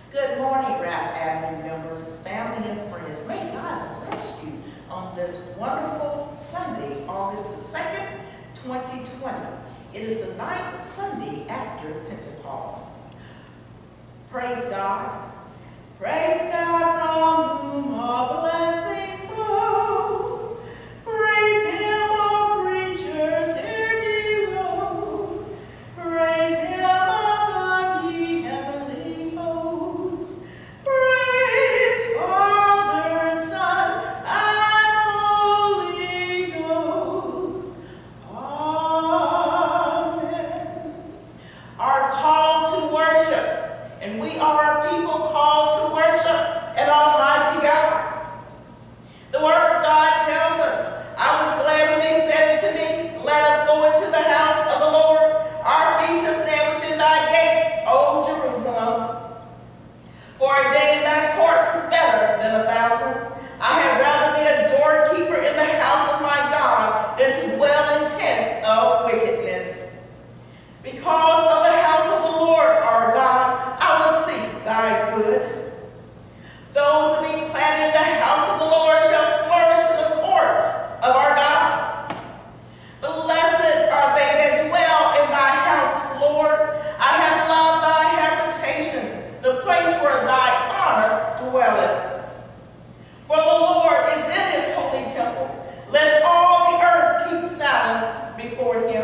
Good morning, Ralph Ave members, family, and friends. May God bless you on this wonderful Sunday, August the 2nd, 2020. It is the 9th Sunday after Pentecost. Praise God. Praise God from whom all blessings flow. Praise Him, all creatures here below. Praise Him above ye heavenly hosts. Praise Father, Son, and Holy Ghost. Amen. Our call to worship, and we are a people called to worship an Almighty God. The Word of God tells us, I was glad when they said unto me, let us go into the house of the Lord. Our feet shall stand within thy gates, O Jerusalem. For a day in thy courts is better than 1,000. I had rather be a doorkeeper in the house of my God than to dwell in tents of wickedness. Because of the house of the Lord our God, I will seek thy good. Those who be planted in the house of the Lord shall flourish in the courts of our God. Blessed are they that dwell in thy house, Lord. I have loved thy habitation, the place where thy honor dwelleth. For the Lord is in his holy temple. Let all the earth keep silence before him.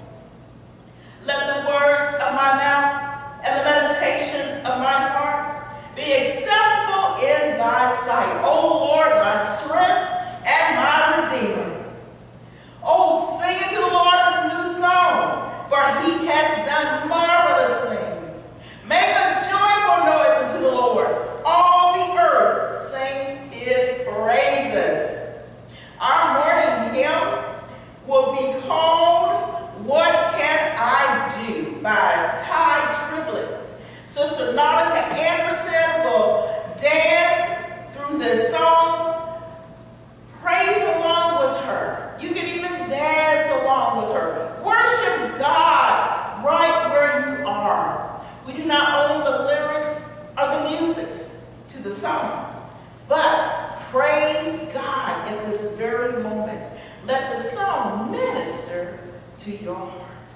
Let the words of my mouth and the meditation of my heart be acceptable in thy sight, O Lord, my strength and my redeemer. Oh, sing unto the Lord a new song, for he has done marvelous things. Make a joyful noise unto the Lord. All the earth sings his praises. Our morning hymn will be called What Can I Do by Ty Triplett. Sister Naudica Anderson will dance through this song. Praise along with her. You can even dance along with her. Worship God right where you are. We do not own the lyrics or the music to the song, but praise God at this very moment. Let the song minister to your heart.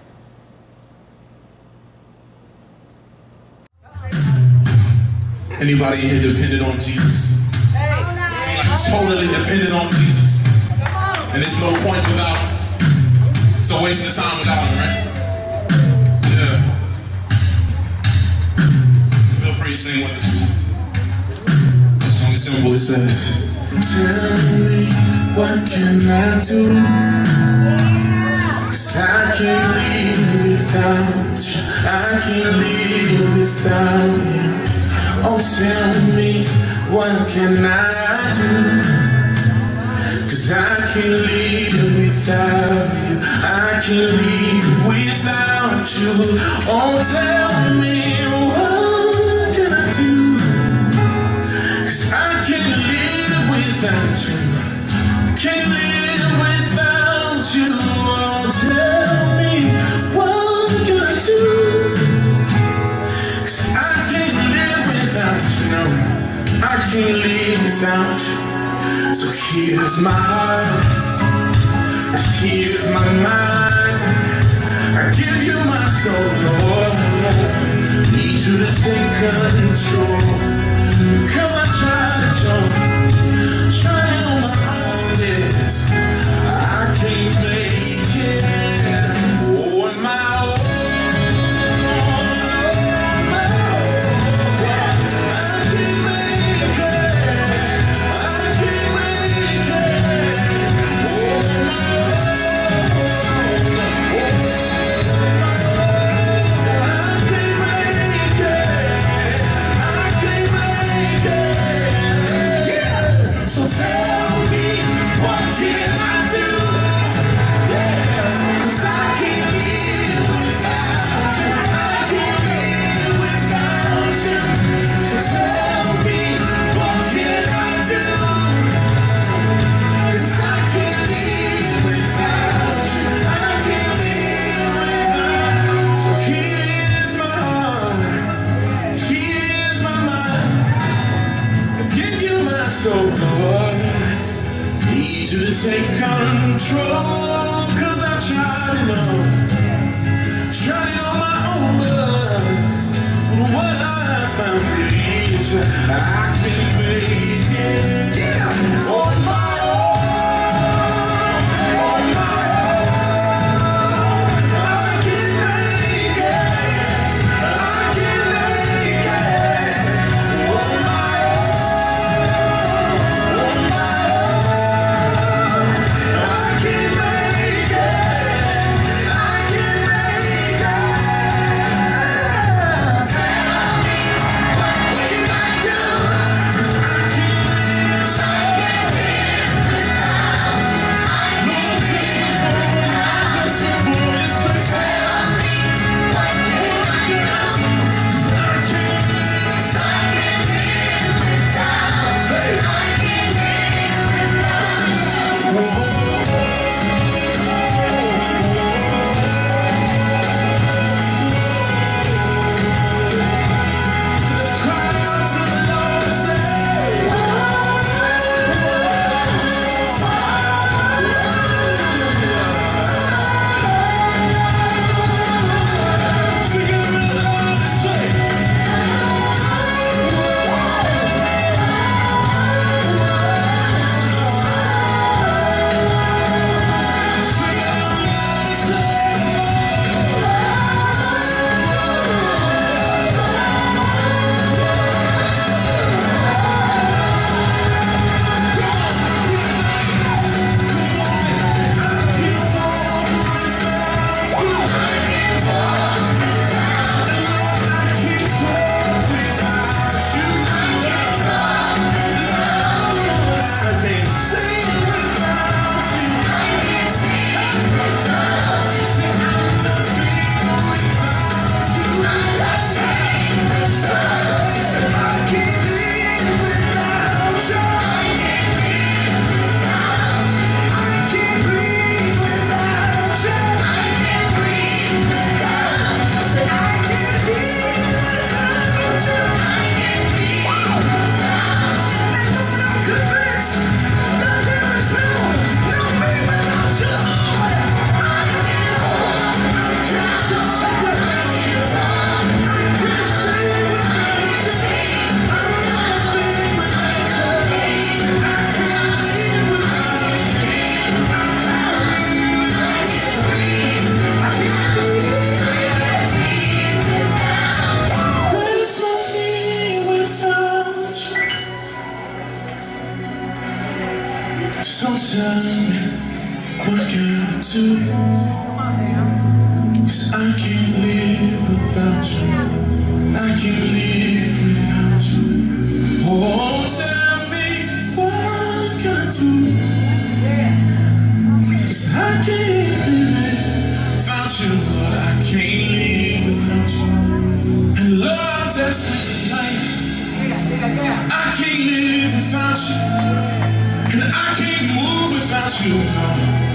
Anybody here dependent on Jesus? Like totally dependent on Jesus. And there's no point without him. It's a waste of time without him, right? Yeah. Feel free to sing with us. The song is simple. It says, tell me, what can I do? 'Cause I can't live without you. I can't live without you. Oh, tell me, what can I do? 'Cause I can't live without you. I can't live without you. Oh, tell me, what can I do? 'Cause I can't live without you. Can't live without you. Oh, tell me, what can I do? 'Cause I can't live without you. No, I can't live without you. So here's my heart, here's my mind. I give you my soul, Lord. Need you to take control. 'Cause I try on my own, yes. I can't make it on my own. I can't So Lord, need you to take control, 'cause I've tried it all. Tried it on my own, but what I found is I can't make it. Yeah, on my own, on my own. I can't make it. I can't make it. On my own, on my own. I can't make it. I can't make it. So tell me, what can I do? 'Cause I can't live without you. I can't live without you. Oh, tell me, what can I do? 'Cause I can't live without you, Lord. I can't live without you. And Lord, I'm desperate tonight. I can't live without you. And I can't move without you, no.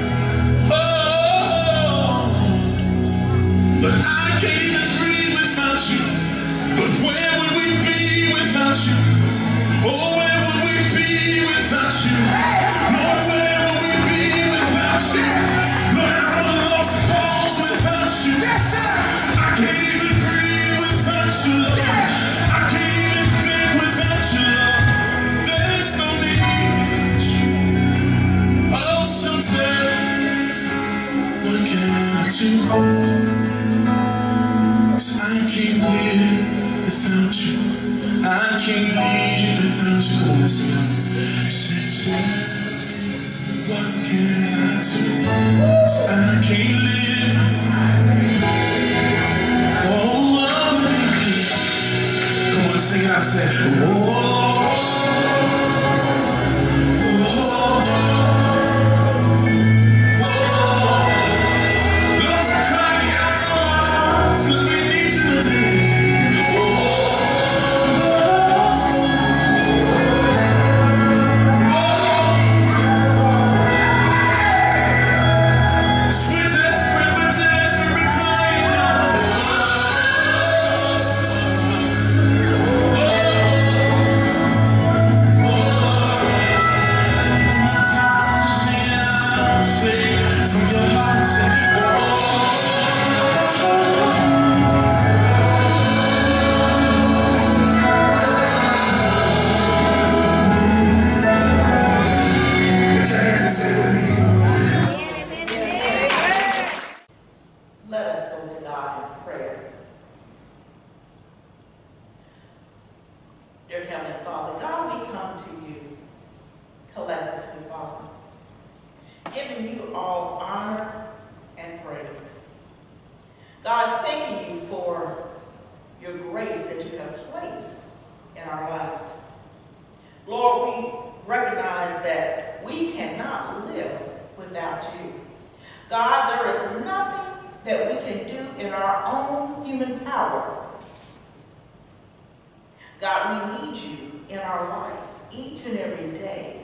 Oh, but I can't even breathe without you. But where would we be without you? Oh, where would we be without you? Lord, where would we be without you? Lord, I would have lost balls without you. I can't even breathe without you, Lord. I can't even think without you, Lord. There's no need without you. Oh, so tell me, what can I do? 'Cause I can't live without you. I can't live without you. Come on, listen. Say, tell me, what can I do? 'Cause I can't live. Oh, come on, sing it out. Say, oh. Dear Heavenly Father, God, we come to you collectively, Father, giving you all honor and praise. God, thanking you for your grace that you have placed in our lives. Lord, we recognize that we cannot live without you. God, there is nothing that we can do in our own human power. God, we need you in our life each and every day.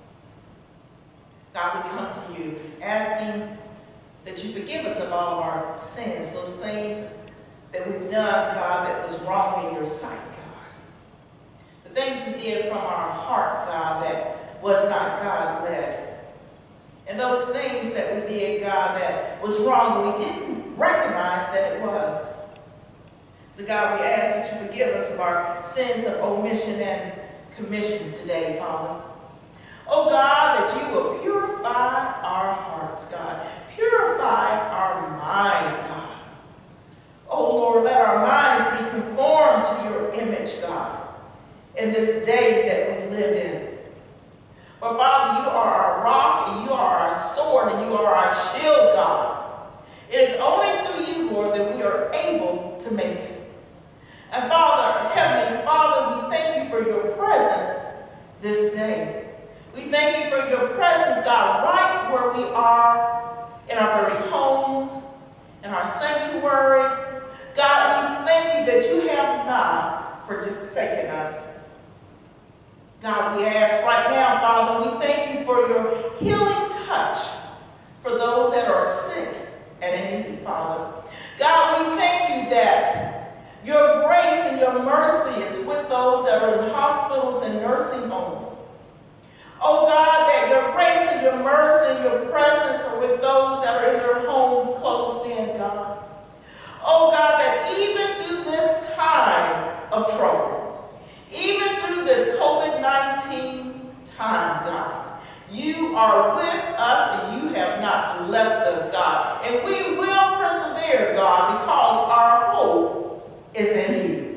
God, we come to you asking that you forgive us of all of our sins, those things that we've done, God, that was wrong in your sight, God. The things we did from our heart, God, that was not God-led. And those things that we did, God, that was wrong and we didn't recognize that it was. So, God, we ask that you forgive us of our sins of omission and commission today, Father. Oh, God, that you will purify our hearts, God. Purify our mind, God. Oh, Lord, let our minds be conformed to your image, God, in this day that we live in. For, Father, you are our rock, and you are our sword, and you are our shield, God. It is only through you, Lord, that we are able to make it. And Father, Heavenly Father, we thank you for your presence this day. We thank you for your presence, God, right where we are, in our very homes, in our sanctuaries. God, we thank you that you have not forsaken us. God, we ask right now, Father, we thank you for your healing touch for those that are sick and in need, Father. God, we thank you that your grace and your mercy is with those that are in hospitals and nursing homes. Oh God, that your grace and your mercy and your presence are with those that are in their homes closed in, God. Oh God, that even through this time of trouble, even through this COVID-19 time, God, you are with us and you have not left us, God. And we will persevere, God, because our hope is in you.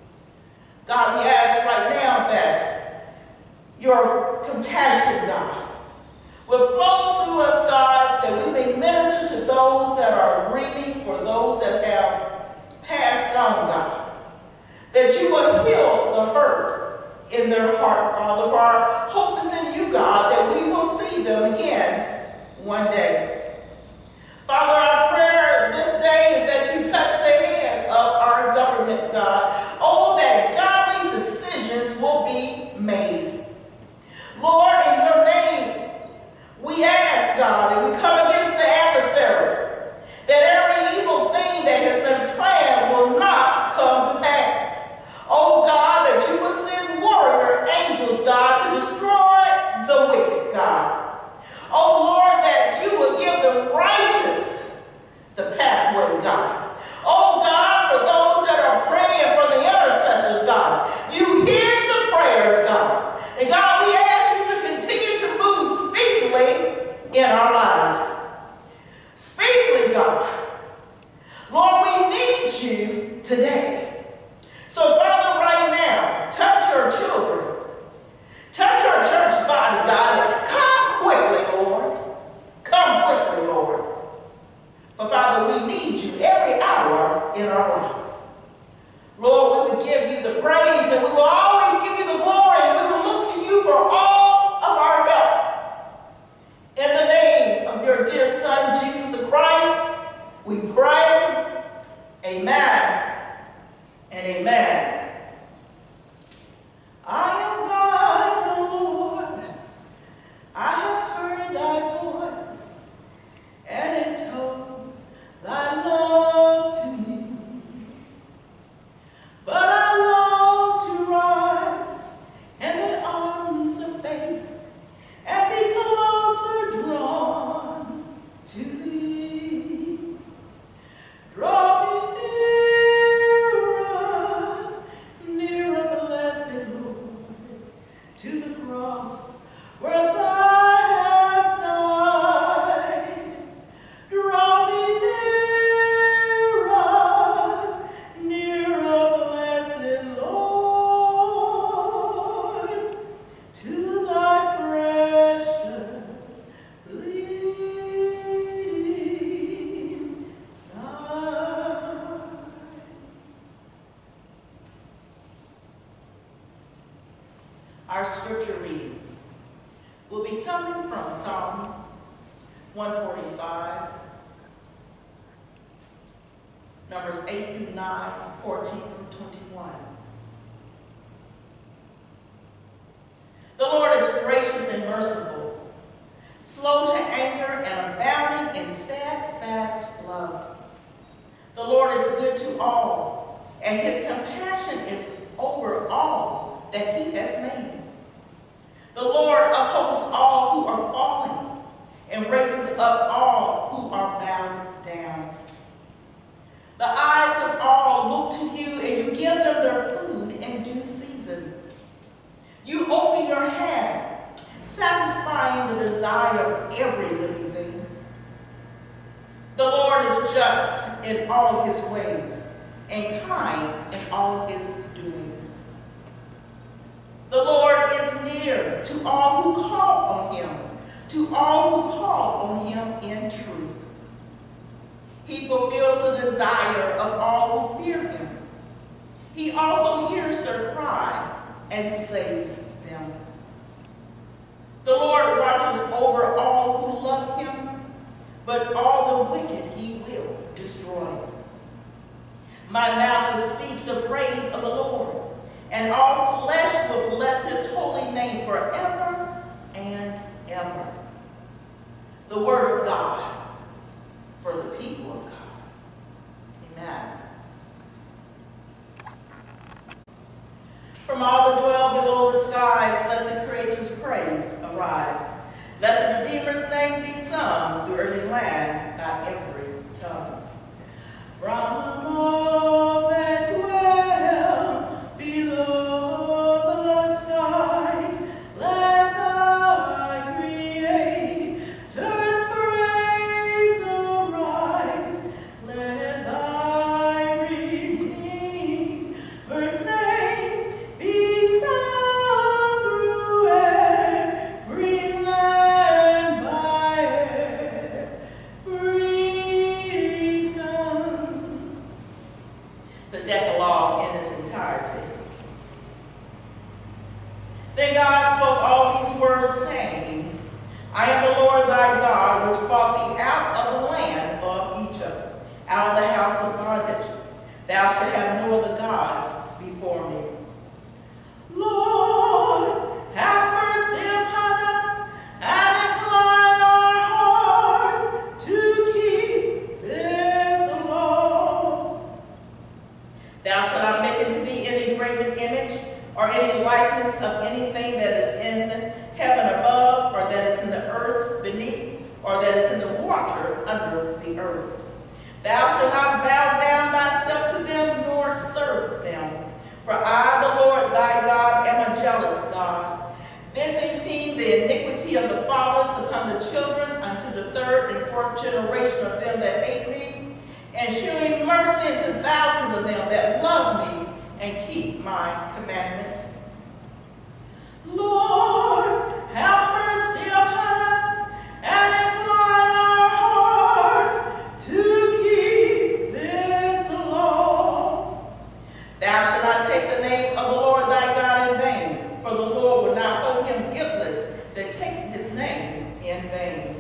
God, we ask right now that your compassion, God, will flow through us, God, that we may minister to those that are grieving, for those that have passed on, God, that you will heal the hurt in their heart, Father, for our hope is in you, God, that we will see them again one day. Father, our prayer this day is that you touch the head of our government, God. Oh, that godly decisions will be made. Lord, in your name, we ask, God, and we come against the adversary, that every evil thing that has been planned will not come to pass. Oh, God, that you will send warrior angels, God, to destroy the wicked, God. Oh, Lord, that you will give the righteous the pathway, God. Oh, God, for those that are praying for the intercessors, God, you hear the prayers, God. And God, we ask you to continue to move speedily in our lives. Speedily, God. Lord, we need you today. So, Father, right now, touch your children. Touch our church body, God, and come quickly, Lord. Come quickly, Lord. For, Father, we need you every hour in our life. Lord, we will give you the praise, and we will always give you the glory, and we will look to you for all of our help. In the name of your dear Son, Jesus the Christ, we pray. Amen and amen. I am thine, O Lord. I have heard thy voice, and it told thy love to me. But I long to rise Our scripture reading will be coming from Psalms 145, Numbers 8 through 9, 14 through 21. The Lord is gracious and merciful, slow to anger and abounding in steadfast love. The Lord is good to all, and his compassion is over all that he has made. The Lord upholds all who are falling, and raises up all who are bowed down. The eyes of all look to you, and you give them their food in due season. You open your hand, satisfying the desire of every living thing. The Lord is just in all his ways, and kind in all his doings. The Lord is near to all who call on him, to all who call on him in truth. He fulfills the desire of all who fear him. He also hears their cry and saves them. The Lord watches over all who love him, but all the wicked he will destroy. My mouth will speak the praise of the Lord, and all flesh will bless his holy name forever and ever. The word of God for the people of God. Amen. From all that dwell below the skies, let the Creator's praise arise. Let the Redeemer's name be sung through every land by every tongue. From all that dwell below the skies, let thy Creator's praise arise. Let thy Redeemer's name be sung through every land by every tongue. The Decalogue in its entirety. Then God spoke all these words, saying, I am the Lord thy God, which brought thee out of the land of Egypt, out of the house of bondage. Thou shalt have no other gods before me. Lord, have mercy upon us, and incline our hearts to keep this law. Thou shalt not make unto thee any graven image, or any likeness of anything that is in heaven above, or that is in the earth beneath, or that is in the water under the earth. Thou shalt not bow down thyself to them, nor serve them. For I, the Lord thy God, am a jealous God, visiting the iniquity of the fathers upon the children unto the third and fourth generation of them that hate me, and shewing mercy unto thousands of them that love me and keep my commandments. Lord, have mercy upon us, and incline our hearts to keep this law. Thou shalt not take the name of the Lord thy God in vain, for the Lord will not hold him guiltless that taketh his name in vain.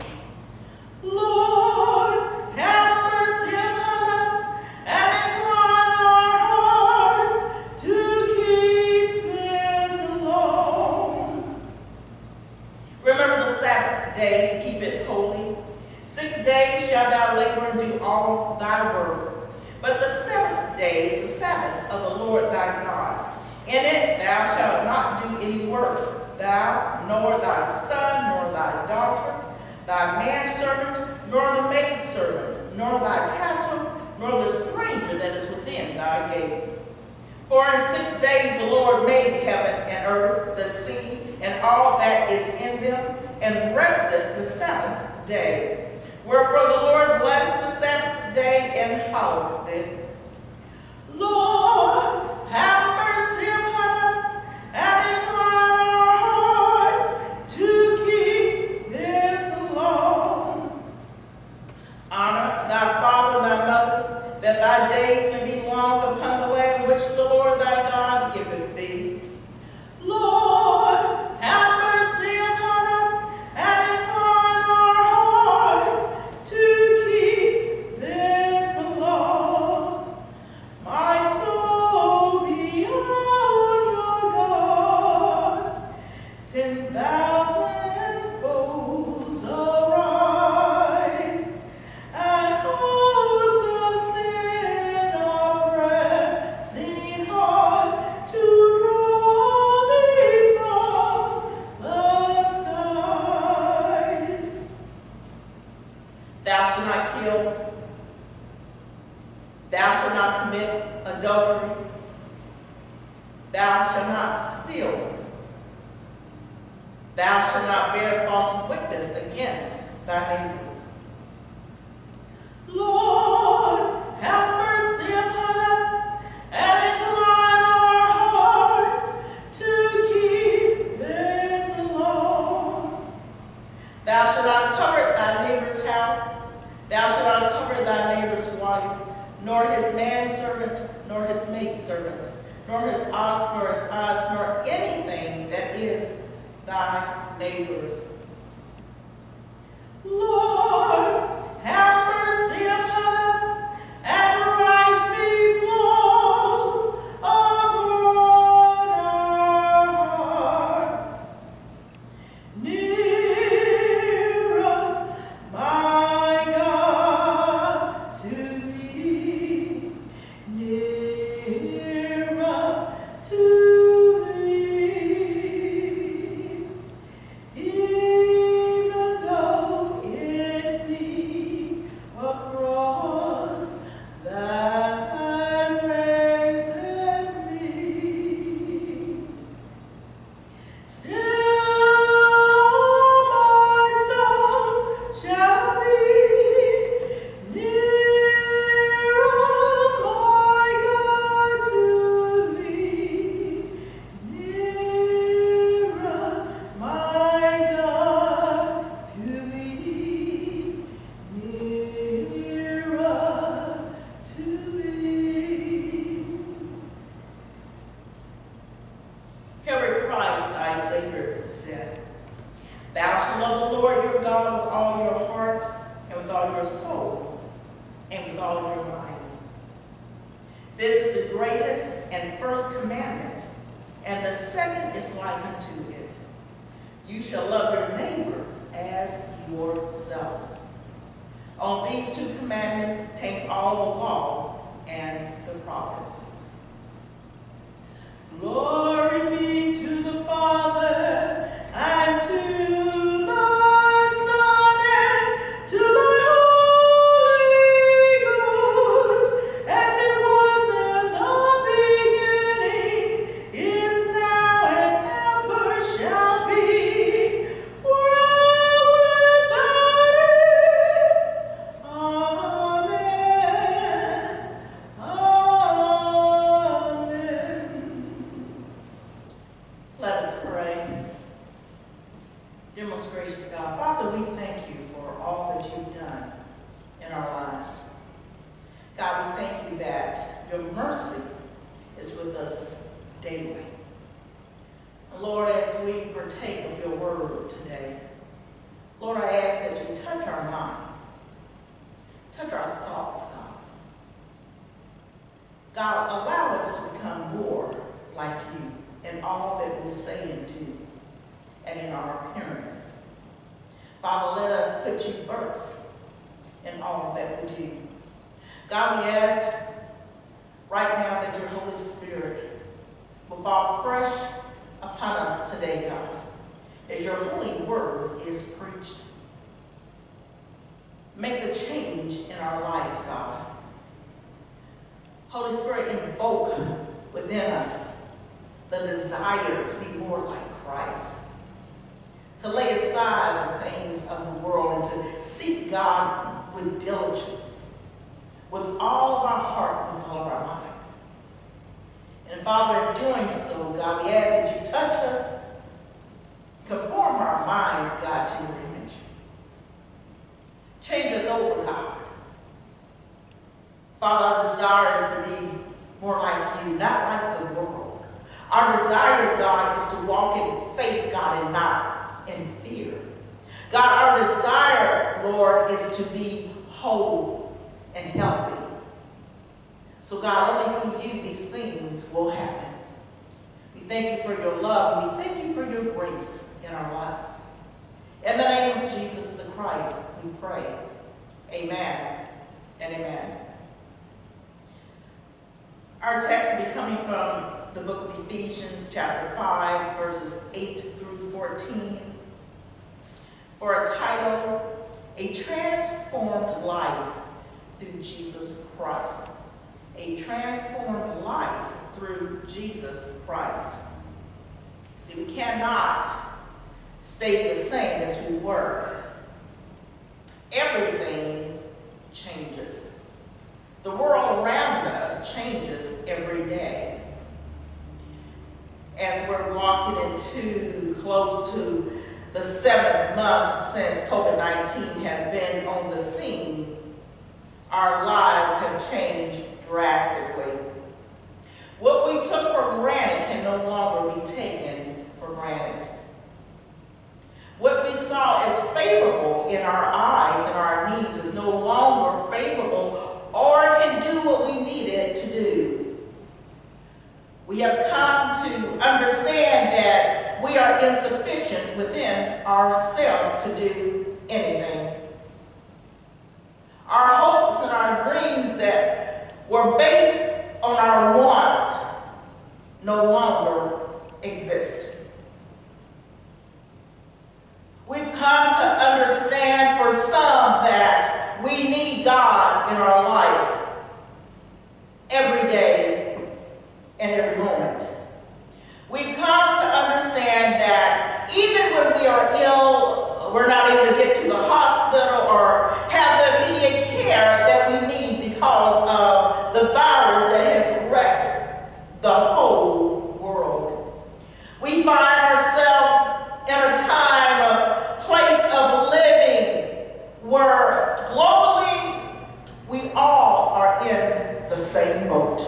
Lord, have mercy upon us, and incline our hearts to keep this law. Remember the Sabbath day to keep it holy. 6 days shalt thou labor and do all thy work. But the seventh day is the Sabbath of the Lord thy God. In it thou shalt not do any work, thou, nor thy son, nor thy daughter, thy manservant, nor the maidservant, nor thy cattle, nor the stranger that is within thy gates. For in 6 days the Lord made heaven and earth, the sea, and all that is in them, and rested the seventh day. Wherefore the Lord blessed the Sabbath day and hallowed it. Lord, have mercy upon us, and incline our hearts to keep this law. Honor thy father and thy mother, that thy days may be long upon the land which the Lord thy God giveth thee. Lord, Thou shalt not steal. Thou shalt not bear false witness against thy neighbor. Lord, have mercy upon us and incline our hearts to keep this law. Thou shalt not covet thy neighbor's house. Thou shalt not covet thy neighbor's wife, nor his manservant, nor his maidservant, nor his ox, nor his ass, nor anything that is thy neighbor's. Lord, have mercy upon us and write these laws upon our heart. Nearer, my God, to thee, nearer to thee, even though it be across thy brazen me. Still my soul shall be nearer, my God, to thee, nearer, my God, to thee, nearer to thee. Hear Christ thy Savior said, Thou shalt love the Lord your God with all your heart, and with all your soul, and with all your mind. This is the greatest and first commandment, and the second is like unto it. You shall love your neighbor as yourself. On these two commandments hang all the law and the prophets. Glory be to the Father, and to the Son, and to the Holy Ghost, as it was in the beginning, is now, and ever shall be, world without end. Amen. Amen. Let us pray. Dear most gracious God, Father, we thank you for all that you've done in our lives. God, we thank you that your mercy is with us daily. And Lord, as we partake of your word today, Lord, I ask that you touch our mind, touch our thoughts, God. God, allow us to become more like you in all that we say and do, and in our appearance. Father, let us put you first in all that we do. God, we ask right now that your Holy Spirit will fall fresh upon us today, God, as your holy word is preached. Make the change in our life, God. Holy Spirit, invoke within us the desire to be more like Christ, to lay aside the things of the world and to seek God with diligence, with all of our heart, with all of our mind. And Father, in doing so, God, we ask that you touch us, conform our minds, God, to your image. Change us over, God. Father, our desire is to be more like you, not like the world. Our desire, God, is to walk in faith, God, and not in fear. God, our desire, Lord, is to be whole and healthy. So, God, only through you these things will happen. We thank you for your love, and we thank you for your grace in our lives. In the name of Jesus the Christ, we pray. Amen and amen. Our text will be coming from the book of Ephesians, chapter 5, verses 8 through 14, for a title, A Transformed Life Through Jesus Christ. A Transformed Life through Jesus Christ. See, we cannot stay the same as we were. Everything changes. The world around us changes every day. As we're walking into close to the 7th month since COVID-19 has been on the scene, our lives have changed drastically. What we took for granted can no longer be taken for granted. What we saw as favorable in our eyes and our needs is no longer favorable or can do what we needed to do. We have come to understand that we are insufficient within ourselves to do anything. Our hopes and our dreams that were based on our wants no longer exist. We've come to understand for some that we need God in our life every day and every moment. We've come to understand that even when we are ill, we're not able to get to the hospital or have the immediate care that we need because of the virus that has wrecked the whole world. We find ourselves in a time, a place of living where globally we all are in the same boat.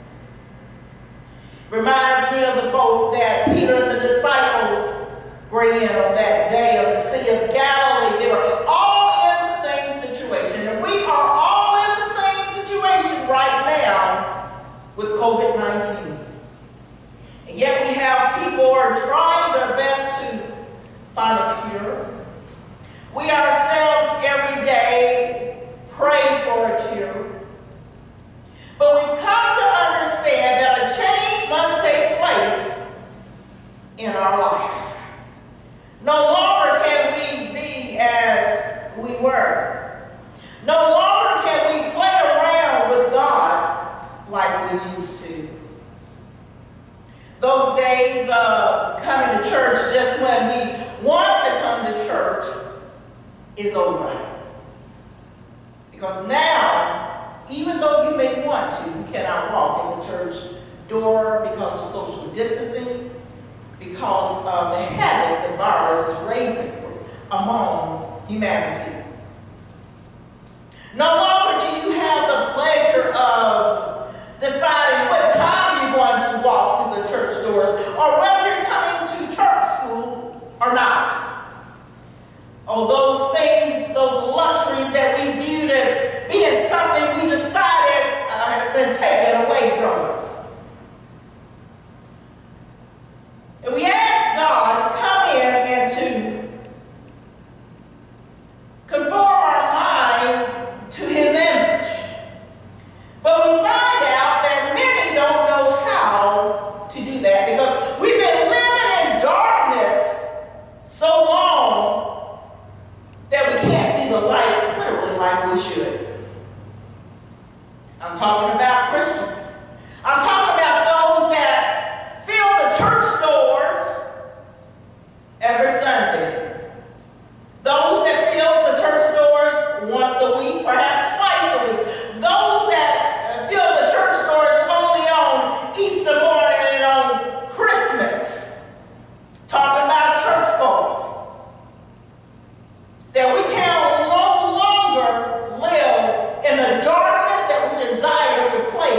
Reminds me of the boat that Peter and the disciples were in on that day on the Sea of Galilee. They were all in the same situation, and we are all in the same situation right now with COVID-19. And yet we have people who are trying their best to find a cure. We ourselves every day pray for a cure. But we've come to understand that a change must take place in our life. No longer can we be as we were. No longer can we play around with God like we used to. Those days of coming to church just when we want to come to church is over. Because now, even though you may want to, you cannot walk in the church door because of social distancing, because of the havoc the virus is raising among humanity. No longer do you have the pleasure of deciding what time you're going to walk through the church doors or whether you're coming to church school or not. Oh, those things, those luxuries that we viewed as being something we decided has been taken away from us. And we ask God to come in and to conform our mind to His image. But we find out that many don't know how to do that because we've been living in darkness so long that we can't see the light clearly like we should. I'm talking about Christians. I'm talking about those that fill the church doors every Sunday. Those that fill the church doors once a week, perhaps twice a week. Those that fill the church doors only on Easter morning and on Christmas. Talking about church folks. That we can no longer live in the darkness that we desire to place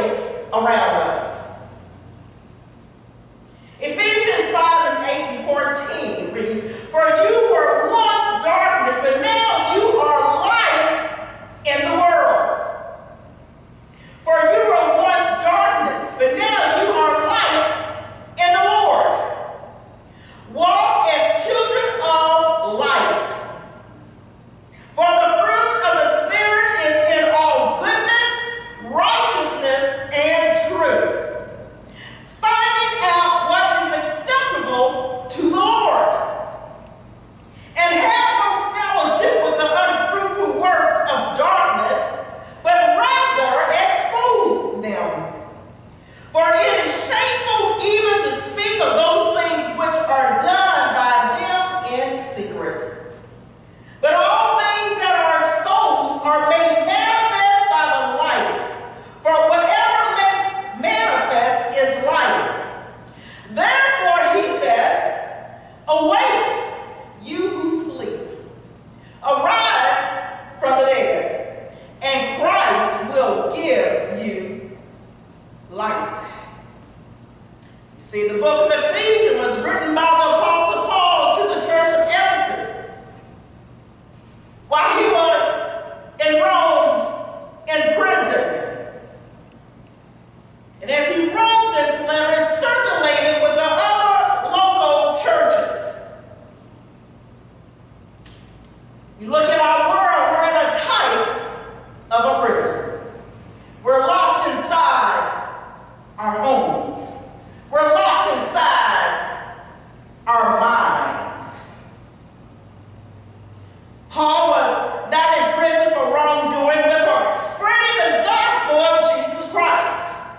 book of Ephesians was written by the Apostle Paul to the church of Ephesus while he was in Rome in prison. And as he wrote this letter, it circulated with the other local churches. You look at our world, we're in a type of a prison. We're locked inside our homes. We're locked inside our minds. Paul was not in prison for wrongdoing, but for spreading the gospel of Jesus Christ.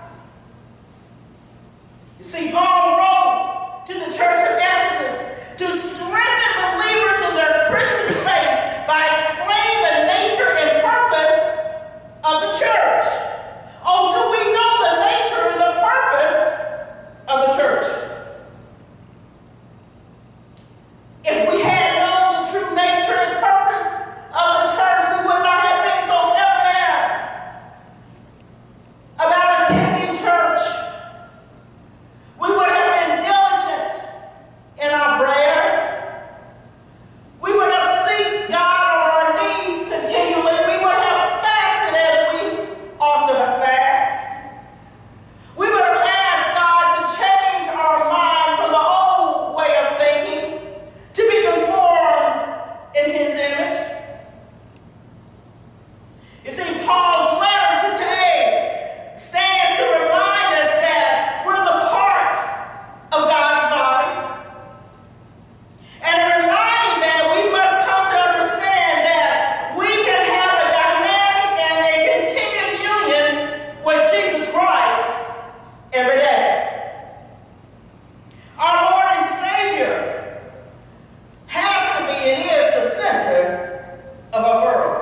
You see, Paul wrote to the church of Ephesus to strengthen believers in their Christian faith by explaining the nature and purpose of the church. Oh, do we know the nature and the purpose of the church? If we had known the true nature and purpose of the church, we would not have been so debonair about attending church. We would have been diligent in our prayers. We would have sought God on our knees continually. We would have fasted as we ought to have fasted. We would have asked God to change our mind from the old way of thinking to be conformed in His image. You see, Paul's letter today stands to remind us that we're the part of God's body, and reminding that we must come to understand that we can have a dynamic and a continued union with Jesus Christ every day. Our Lord and Savior has to be and is the center of our world.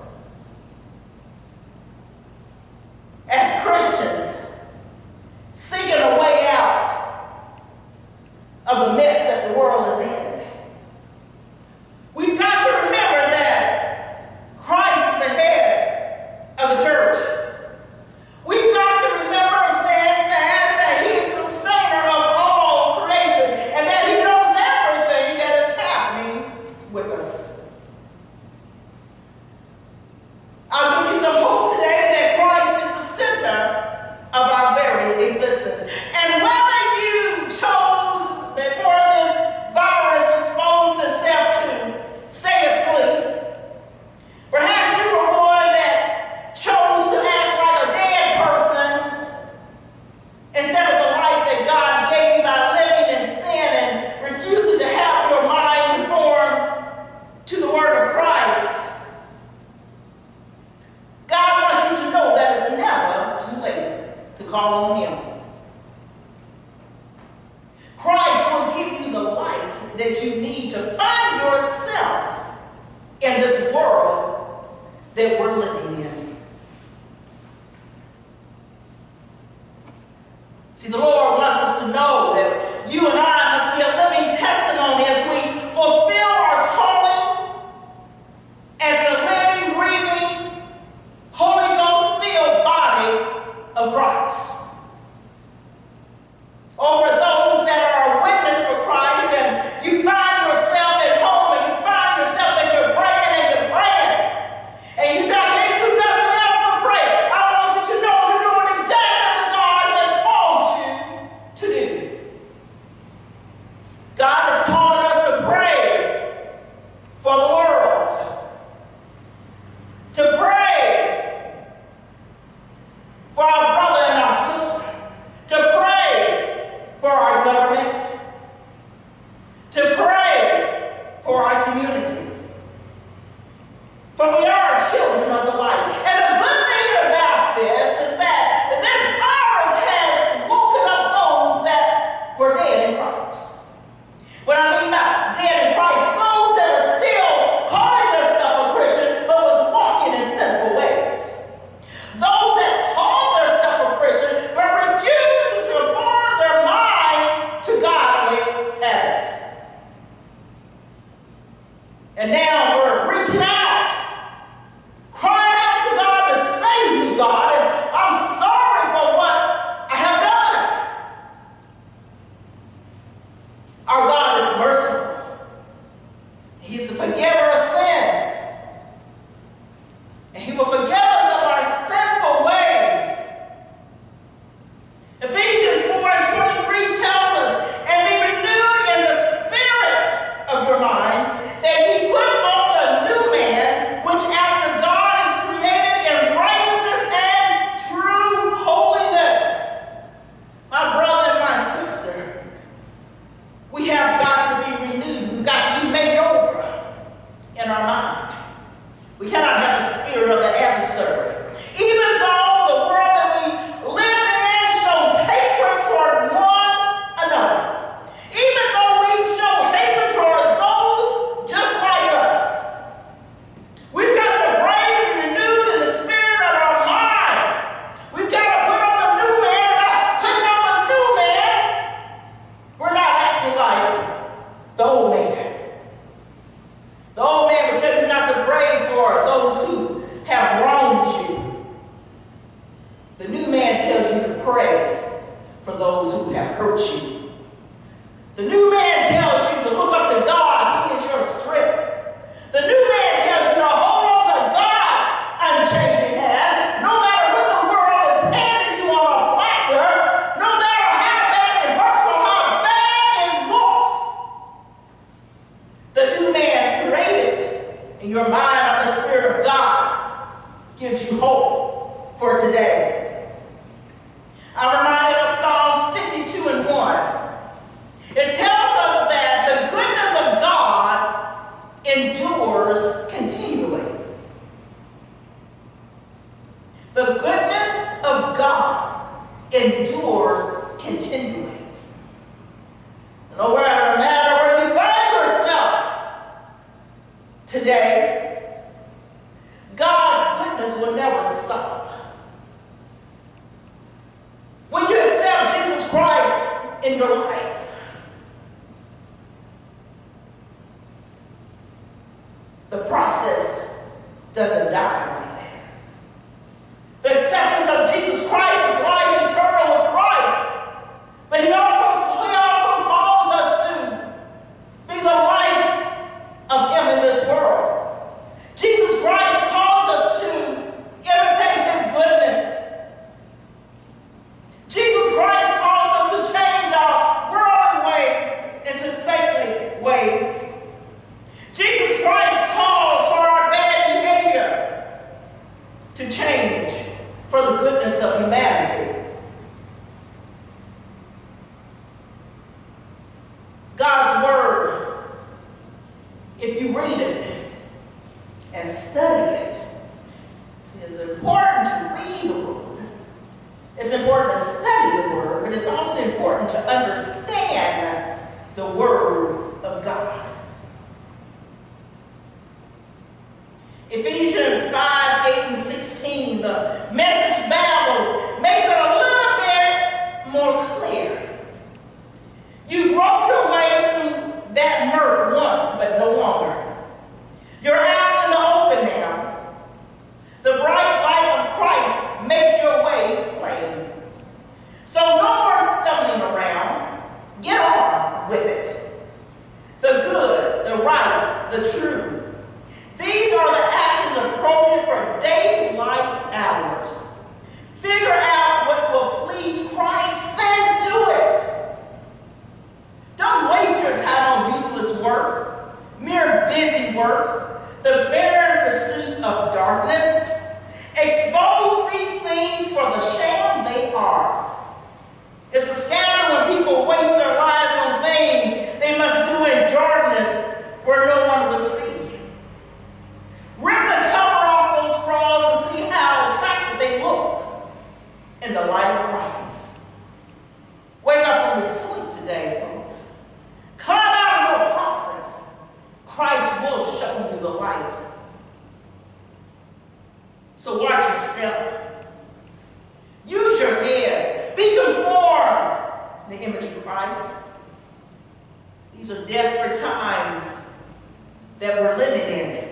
As Christians seeking a way out of the mess that the world is in, we've got to remember that Christ is the head of the church. We've got to remember and stand fast that He is the sustainer of all creation and that He knows everything that is happening with us. I'll give you some hope today that Christ is the center of our very existence. And whether you chose, before this virus exposed itself, to stay asleep, perhaps you were one that chose to act like a dead person instead of the life that God gave you by living in sin and refusing to have your mind conform to the Word of Christ. God wants you to know that it's never too late to call on Him. Christ will give you the light that you need to find yourself in this world that we're living in. See, the Lord wants us to know that you and I must be a living testimony as we fulfill our calling as the living, breathing, Holy Ghost-filled body of Christ. Or for those that are a witness for Christ and you find yourself at home and you find yourself that you're praying and you're praying and you say, I can't do nothing else but pray. I want you to know you're doing exactly what God has called you to do. God has called us to pray for the world, to pray for our brother and our sister, to pray for our government, to pray for our communities. For we are children of the light. And the good thing about this is that this virus has woken up those that were dead in Christ. What I mean by dead in Christ, those that are still calling themselves a Christian but was walking in sinful ways. Those that call themselves a Christian but refuse to conform their mind to godly habits. And now we're reaching out, crying out to God to save me, God, and I'm sorry for what I have done. We cannot have the spirit of the adversary. Even though the world that we live in shows hatred toward one another, even though we show hatred towards those just like us, we've got to pray to be renewed in the spirit of our mind. We've got to put on the new man, and not putting on the new man. We're not acting like the old man. The old man would tell you not to pray for those who have wronged you. The new man tells you to pray for those who have hurt you. The new man tells you to look up to God, who is your strength. The new man tells you to hold on to God's unchanging hand, no matter what the world is handing you on a platter, no matter how bad it hurts or how bad it looks. The new man created in your mind by the Spirit of God gives you hope for today. I'm reminded of Psalms 52 and 1. It tells us that the goodness of God endures continually. The goodness of God endures continually. No matter where you find yourself today, God's goodness will never stop. When you accept Jesus Christ in your life, the process doesn't die like that. The acceptance of Jesus Christ is life eternal with Christ, but He also calls us to be the light of Him in this world. Jesus Christ calls us to imitate His goodness. Jesus Christ calls us to change our worldly ways into saintly ways. Jesus Christ calls for our bad behavior to change for the goodness of humanity. God's Word, if you read it and study it, it's important to read the Word. It's important to study the Word, but it's also important to understand the Word of God. Ephesians 5, 8, and 16, the Message Bible, makes it a little bit more clear. You groped your way through that murk once, but no longer. You're out in the open now. The bright light of Christ makes your way plain. So no more stumbling around. Get on with it. The good, the right, the true. These are the actions appropriate for daylight hours. Figure out what will please Christ, then do it. Don't waste your time on useless work, mere busy work, the barren pursuits of darkness. Expose these things for the shame they are. It's a scandal when people waste their lives on things they must do in darkness where no one will see. Rip the cover off those frauds and see how attractive they look in the light of Christ. Wake up from your sleep today, folks. Climb out of your coffins. Christ will show you the light. So watch your step. Use your head. Be conformed to the image of Christ. These are desperate times that we're living in.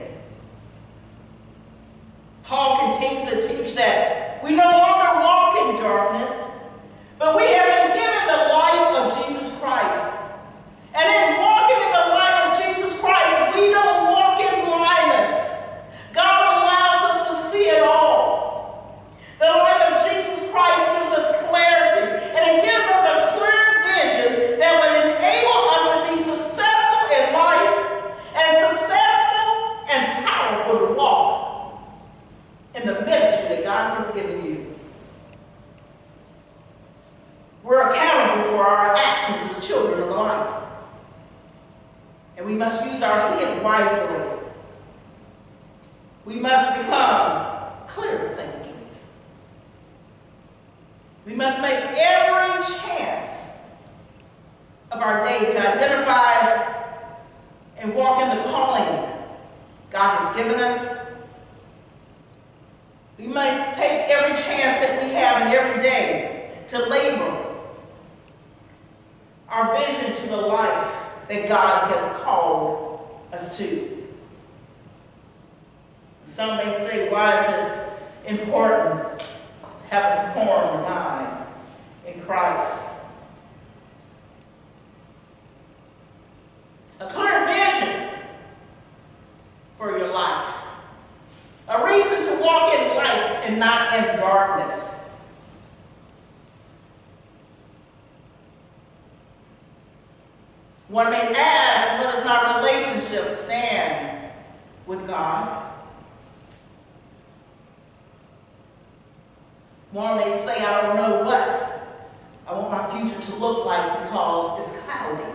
Paul continues to teach that we no longer walk in darkness, but we have been given the light of Jesus Christ. And in walking in the light of Jesus Christ, we don't walk in blindness. God allows us to see it all. The light of Jesus Christ gives us clarity, and it gives us a clear vision that will enable us to be successful in life and successful and powerful to walk in the ministry that God has given you. We're accountable for our actions as children of the light. And we must use our head wisely. We must become clear thinking. We must make every chance of our day to identify and walk in the calling God has given us. We must take every chance that we have in every day to labor our vision to the life that God has called us to. Some may say, why is it important to have a conformed mind in Christ? A clear vision for your life. A reason to walk in light and not in darkness. One may ask, what does our relationship stand with God? One may say, I don't know what I want my future to look like because it's cloudy.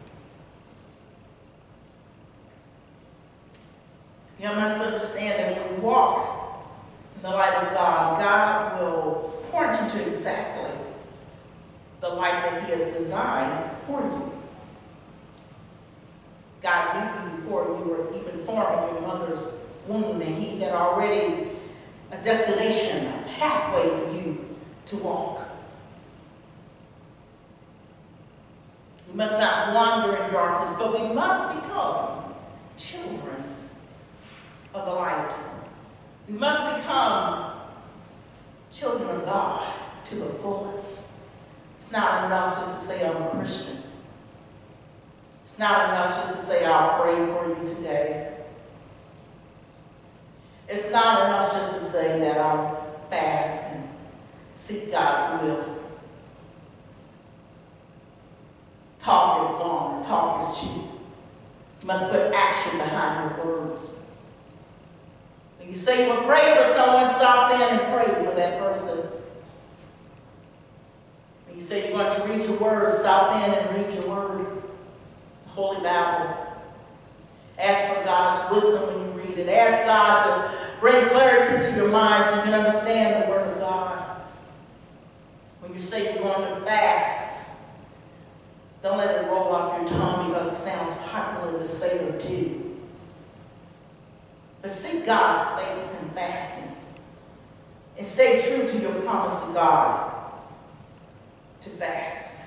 You must understand that when we walk in the light of God, God will point you to exactly the light that He has designed for you. God knew you before you were even formed in your mother's womb, and He had already a destination, a pathway for you to walk. We must not wander in darkness, but we must become children of the light. We must become children of God to the fullest. It's not enough just to say I'm a Christian. It's not enough just to say I'll pray for you today. It's not enough just to say that I'll fast and seek God's will. Talk is gone, talk is cheap. You must put action behind your words. When you say you will pray for someone, stop then and pray for that person. When you say you're going to read your word, stop then and read your word. The Holy Bible. Ask for God's wisdom when you read it. Ask God to bring clarity to your mind so you can understand the word of God. When you say you're going to fast, don't let it roll off your tongue because it sounds popular to say or do. But seek God's face in fasting. And stay true to your promise to God to fast.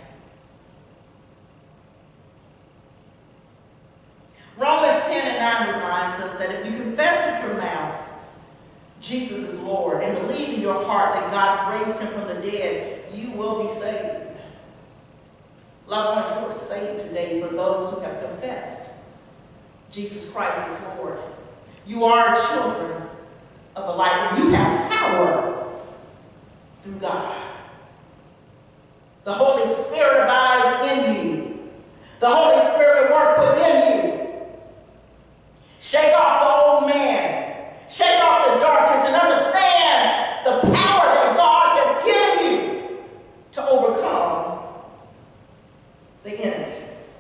Romans 10:9 reminds us that if you confess with your mouth Jesus is Lord and believe in your heart that God raised Him from the dead, you will be saved. Loved ones, you are saved today for those who have confessed Jesus Christ is Lord. You are children of the light, and you have power through God. The Holy Spirit abides in you. The Holy Spirit will work within you. Shake off the old man. Shake off the darkness and understand the power that God has given you to overcome the enemy.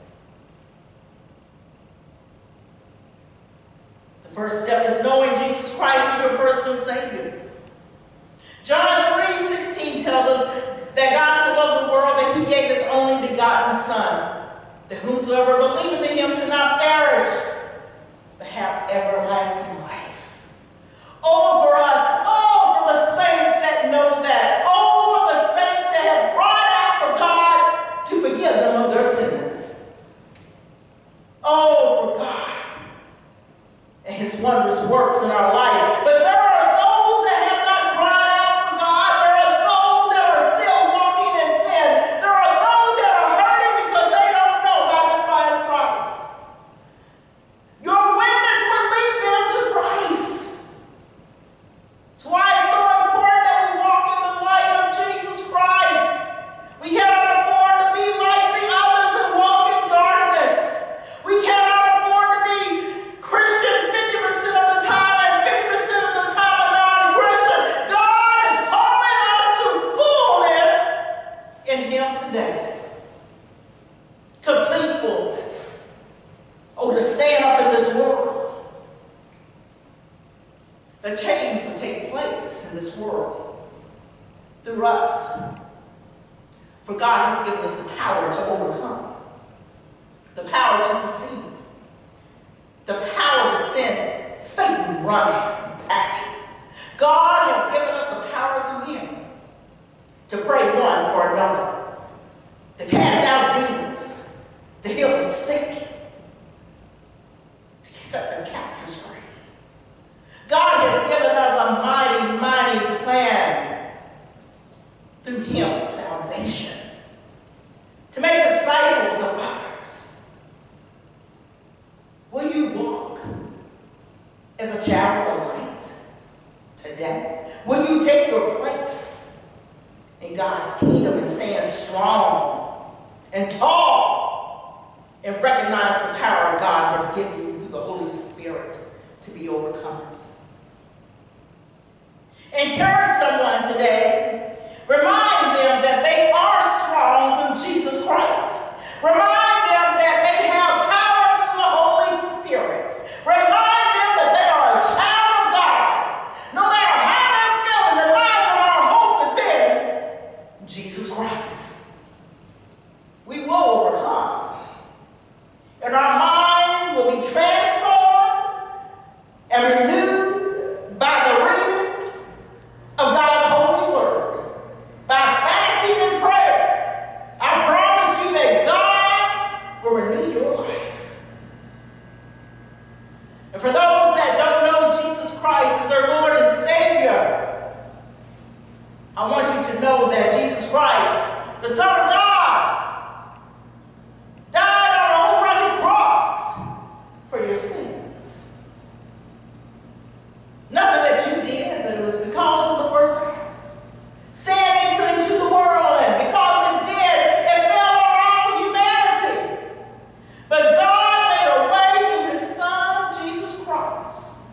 The first step is knowing Jesus Christ is your personal Savior. John 3:16 tells us that God so loved the world that He gave His only begotten Son, that whomsoever believeth in Him shall not perish, but have everlasting life. Oh, for us, oh, for the saints that know that, oh, for the saints that have cried out for God to forgive them of their sins. Oh, for God and His wondrous works in our life. But there are those that have not cried out for God. There are those that are still walking in sin. There are those that are hurting because they don't know how to find Christ. Your witness will lead them to Christ. That's why it's so important that we walk in the light of Jesus Christ. We cannot afford to be like the others and walk in darkness. We cannot afford to be Christian 50% of the time and us. For God has given us the power to overcome, the power to succeed, the power to send Satan running and packing. God has given us the power through him to pray one for another, to cast out demons, to heal the sick, to set the captives free. God has given us a mighty, mighty plan through him, salvation, to make disciples of others. Will you walk as a child of light today? Will you take your place in God's kingdom and stand strong and tall and recognize the power God has given you through the Holy Spirit to be overcomers? Encourage someone today. Remind them that they are strong through Jesus Christ. Remind them that they have power through the Holy Spirit. Remind them that they are a child of God. No matter how they're feeling, remind them our hope is in Jesus Christ. We will overcome. And our minds will be transformed and renewed by the reading of God's holy word. By fasting and prayer, I promise you that God will renew your life. And for those that don't know Jesus Christ as their Lord and Savior, I want you to know that Jesus Christ, the Son of God, died on an old rugged cross for your sins. Nothing that you did, but it was because of the first act. Sin entered into the world, and because it did, it fell on all humanity. But God made a way through his Son, Jesus Christ.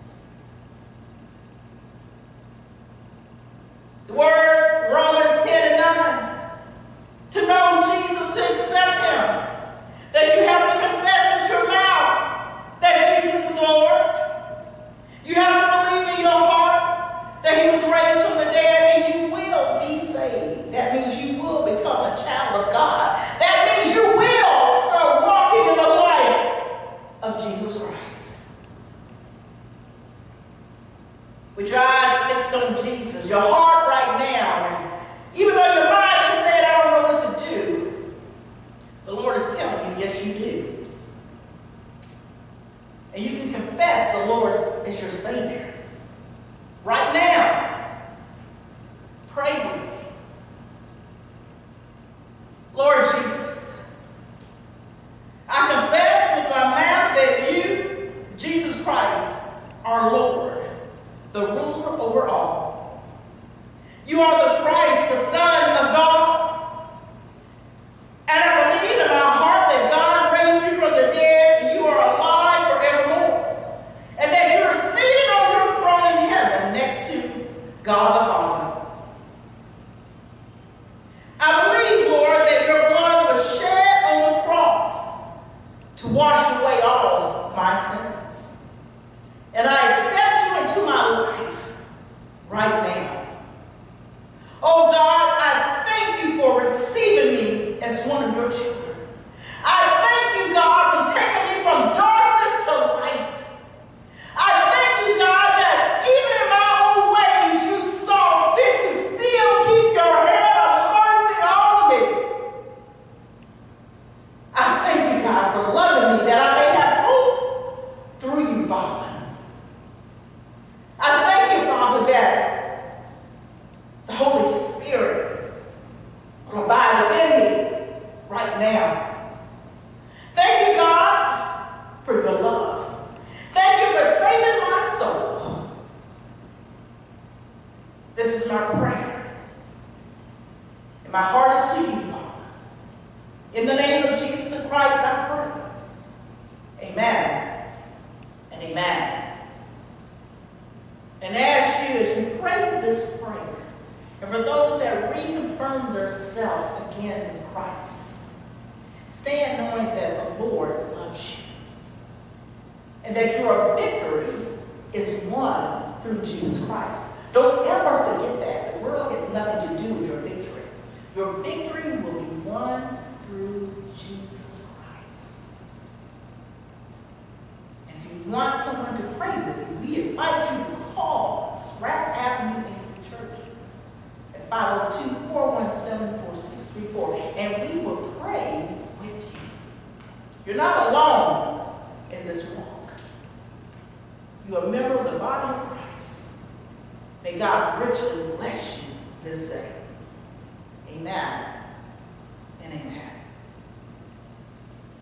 The word Romans 10 and 9. To know Jesus, to accept him, that you have to confess with your mouth that Jesus is Lord. You have to believe in your heart that he was raised from the dead, and you will be saved. That means you will become a child of God. That means you will start walking in the light of Jesus Christ. With your eyes fixed on Jesus, your heart right now, and even though your mind is saying, I don't know what to do, the Lord is telling you, yes, you do. And you can confess the Lord is your Savior. Right now, pray with me. Lord Jesus, I confess with my mouth that you, Jesus Christ, are Lord, the ruler over all. You are the Christ, the Son of God. And I believe in my heart that God raised you from the dead, and you are alive forevermore. And that you are seated on your throne in heaven next to God the Father. I believe, Lord, that your blood was shed on the cross to wash away all my sins. And I accept you into my life right now. Oh God, I thank you for receiving me as one of your children. I thank you, God, for taking me from darkness to light. I thank you, God, that even in my own ways, you saw fit to still keep your hand of mercy on me. I thank you, God, for loving me, that I may have hope through you, Father. I thank you, Father, that the Holy Spirit will abide within me right now. Thank you, God, for your love. Thank you for saving my soul. This is my prayer. And my heart is to you, Father. In the name of Jesus Christ, I pray. Amen and amen. And as you pray this prayer, and for those that reconfirm themselves again with Christ, stand knowing that the Lord loves you. And that your victory is won through Jesus Christ. Don't ever forget that. world has nothing to do with your victory. Your victory will be won through Jesus Christ. And if you want someone to pray with you, we invite you to call us, Ralph Avenue A.M.E Church, at 502-417-4634, and we will pray with you. You're not alone in this walk. You are a member of the body of Christ. May God richly bless you this day. Amen and amen.